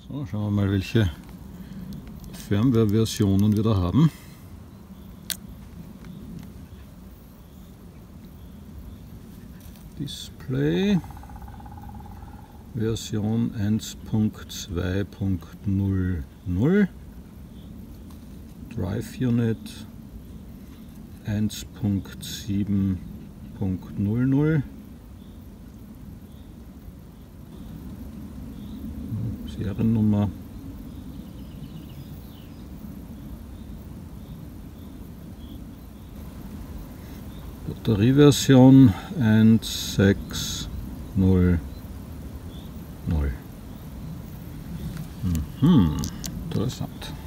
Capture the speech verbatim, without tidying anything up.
So, schauen wir mal, welche Firmware-Versionen wir da haben. Display Version eins Punkt zwei Punkt null null, Drive Unit eins Punkt sieben Punkt null null, Seriennummer Batterieversion eins sechs null null. Mhm, interessant.